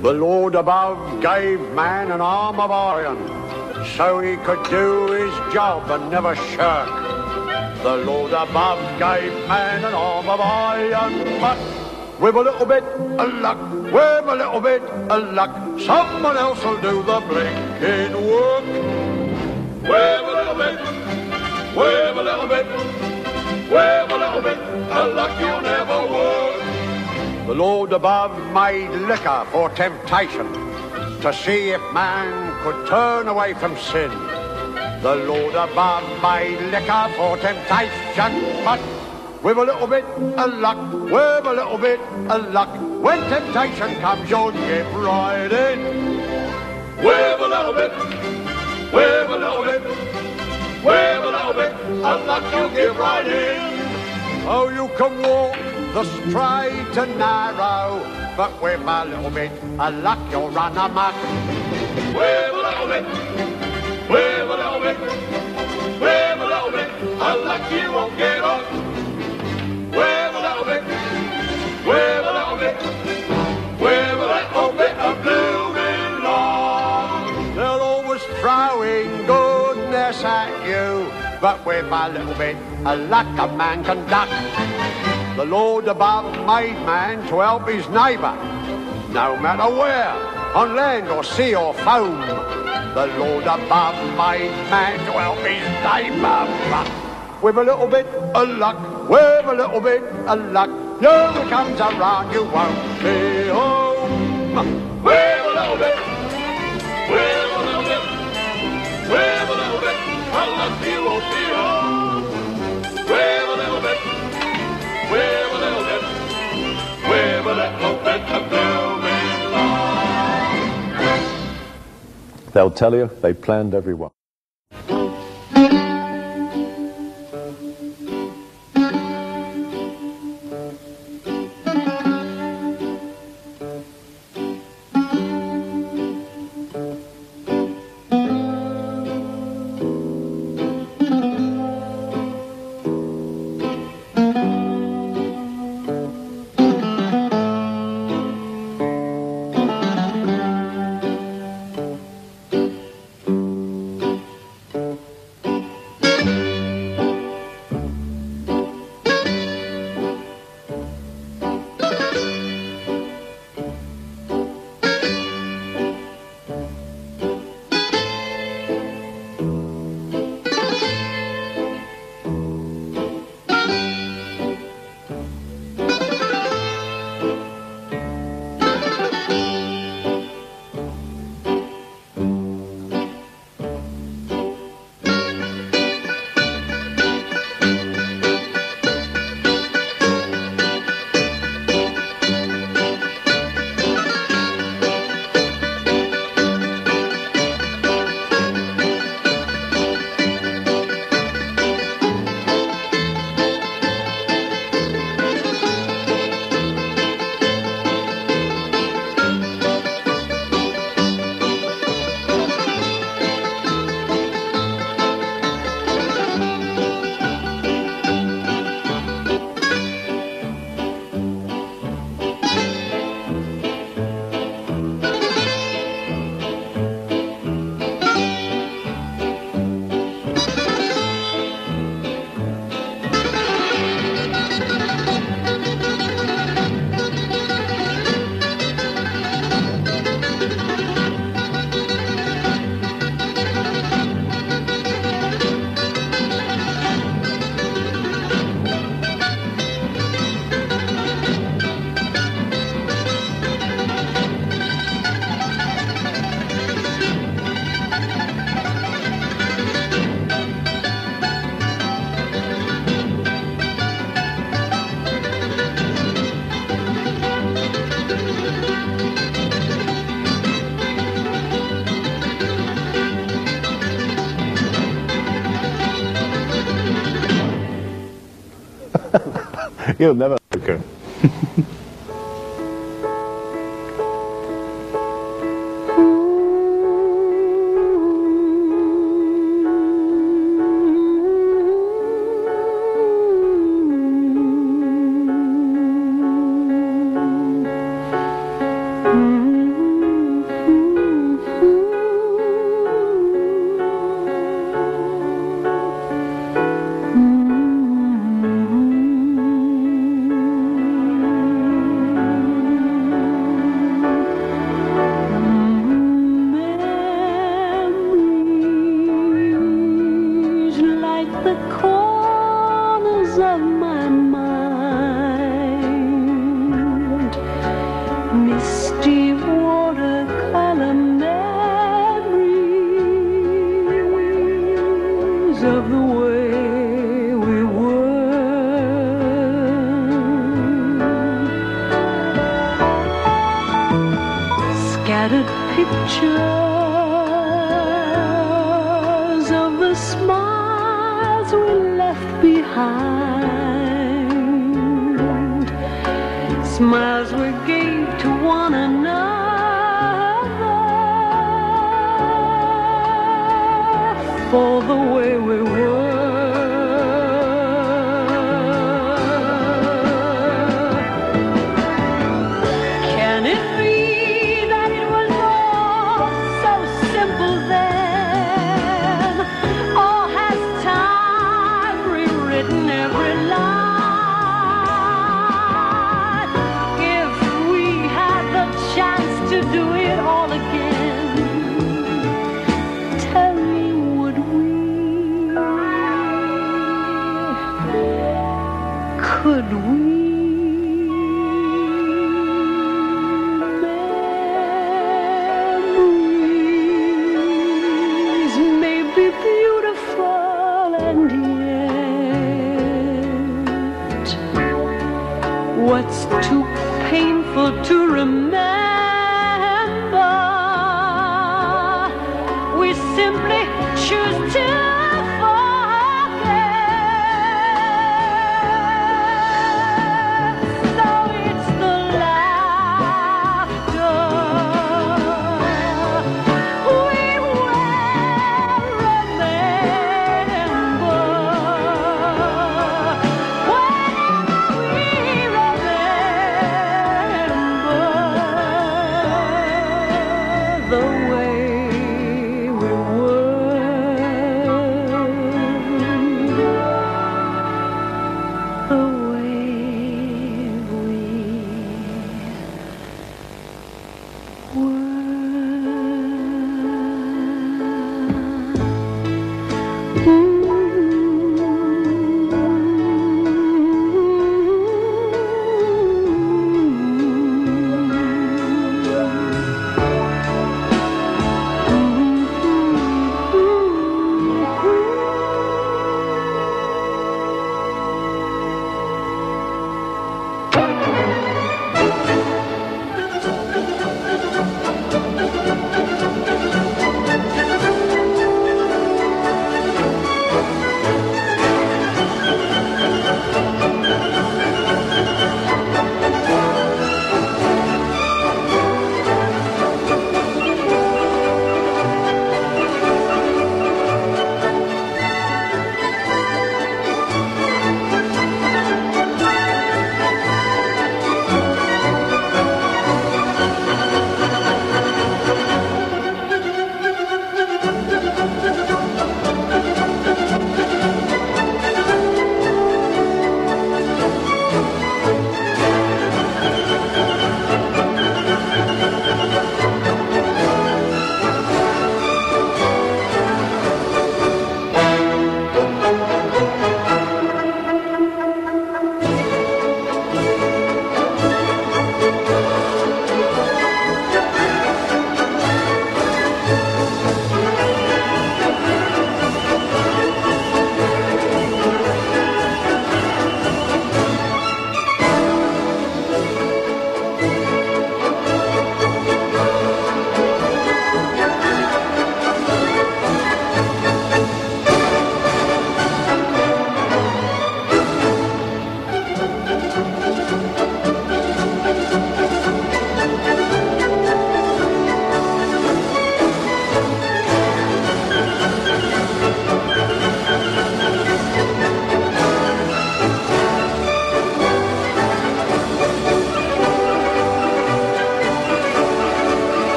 The Lord above gave man an arm of iron, so he could do his job and never shirk. The Lord above gave man an arm of iron, but with a little bit of luck, with a little bit of luck, someone else will do the blinking work. With a little bit, with a little bit, with a little bit of luck, you'll never work. The Lord above made liquor for temptation, to see if man could turn away from sin. The Lord above made liquor for temptation, but with a little bit of luck, with a little bit of luck, when temptation comes, you'll get right in. With a little bit, with a little bit, with a little bit of luck, you'll get right in. Oh, you can walk the straight and narrow, but with a little bit of luck, you'll run amok. With a little bit, with a little bit, with a little bit of luck, you won't get on. With a little bit, with a little bit, with a little bit of blooming luck. They're always throwing goodness at you, but with a little bit of luck, a man can duck. The Lord above made man to help his neighbour, no matter where, on land or sea or foam. The Lord above made man to help his neighbour, but with a little bit of luck, with a little bit of luck, no one comes around, you won't be home. With a little bit, with a little bit, with a little bit of luck, you won't be home. With a little bit, with a little bit, with a little bit of blooming love. They'll tell you they planned every one. You'll never Snooker. misty watercolor memories of the way we were. Scattered pictures of the smiles we left behind, smiles we gave to one another for the way we were. Can it be that it was all so simple then? Or has time rewritten every line? If we had the chance to do it all again, tell me, would we? Could we? Memories may be beautiful and yet what's too painful to remember, we simply choose to forget. So it's the laughter we will remember. Whenever we remember the way we were, the way we were.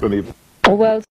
company. A world